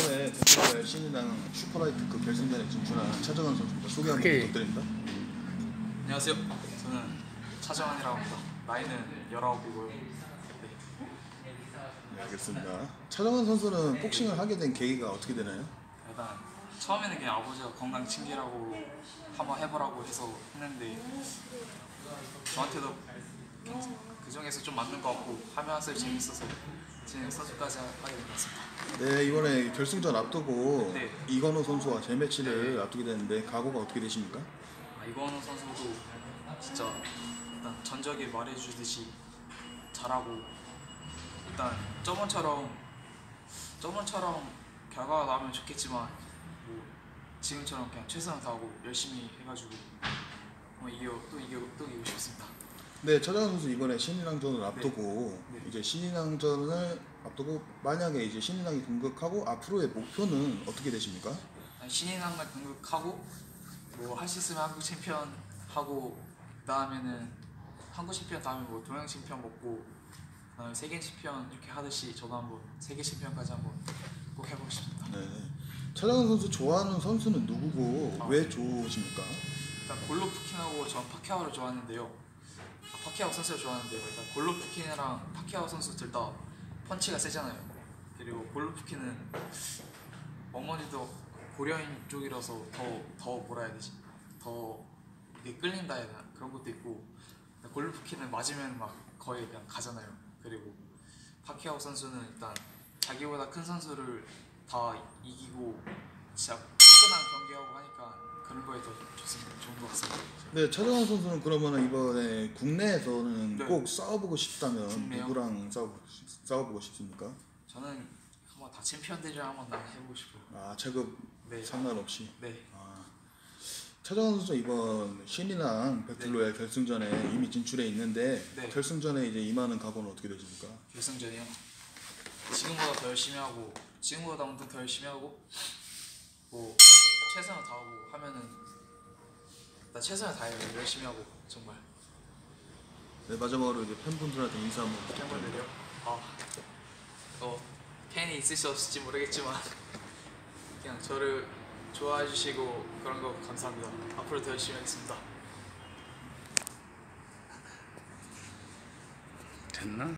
이번에 대표팀 신인왕 슈퍼라이트급 결승전에 진출한 차정환 선수입니다. 소개 한번 부탁드립니다. 안녕하세요. 저는 차정환이라고 합니다. 나이는 19이고요. 네, 알겠습니다. 차정환 선수는 복싱을 하게 된 계기가 어떻게 되나요? 일단 처음에는 그냥 아버지가 건강 챙기라고 한번 해보라고 해서 했는데 저한테도 그 중에서 좀 맞는 것 같고 하면 할수록 재밌어서 지금 선수까지 하게 된 것 같습니다. 네, 이번에 결승전 앞두고 네. 이건호 선수와 재매치를 앞두게 되는데 각오가 어떻게 되십니까? 이건호 선수도 진짜 일단 전적이 말해주듯이 잘하고 일단 저번처럼 결과가 나오면 좋겠지만 뭐 지금처럼 그냥 최선을 다하고 열심히 해가지고 또 이기고 싶습니다. 네, 차정환 선수 이번에 신인왕전을 앞두고 네. 이제 신인왕전을 앞두고 만약에 이제 신인왕이 등극하고 앞으로의 목표는 어떻게 되십니까? 신인왕을 등극하고 뭐 할 수 있으면 한국 챔피언 하고 그다음에는 한국 챔피언 다음에 뭐 동양 챔피언 먹고 그다음에 세계 챔피언 이렇게 하듯이 저도 한번 세계 챔피언까지 한번 꼭 해보고 싶습니다. 네, 차정환 선수 좋아하는 선수는 누구고 왜 좋으십니까? 일단 골로프킨하고 전 파키아오를 좋아하는데요. 파키아오 선수를 좋아하는데요. 일단 골로프킨이랑 파키아오 선수 둘 다 펀치가 세잖아요. 그리고 골로프킨은 어머니도 고려인 쪽이라서 더 뭐라 해야 되지? 더 이게 끌린다 해야 되나? 그런 것도 있고 골로프킨은 맞으면 막 거의 그냥 가잖아요. 그리고 파키아오 선수는 일단 자기보다 큰 선수를 다 이기고 진짜 화끈한 경기하고 하니까 그런 거에 더 좋은 것 같습니다. 네, 차정환 선수는 그러면 이번에 국내에서는 네. 꼭 싸워보고 싶다면 국내요? 누구랑 싸워보고 싶습니까? 저는 한번 다 챔피언들이랑 한번 다 해보고 싶어요. 아, 체급 네. 상관없이. 네. 아, 차정환 선수 이번 신인왕 배틀로얄 결승전에 이미 진출해 있는데 네. 결승전에 이제 임하는 각오는 어떻게 되십니까? 결승전이요. 지금보다 더 열심히 하고 지금보다 아무튼 더 열심히 하고 뭐 최선을 다하고 하면은 나 최선을 다해요. 열심히 하고 정말. 네, 마지막으로 이제 팬분들한테 인사 한번 부탁드립니다. 팬분들이요? 팬이 있을지 없을지 모르겠지만 그냥 저를 좋아해 주시고 그런 거 감사합니다. 앞으로 더 열심히 하겠습니다. 됐나?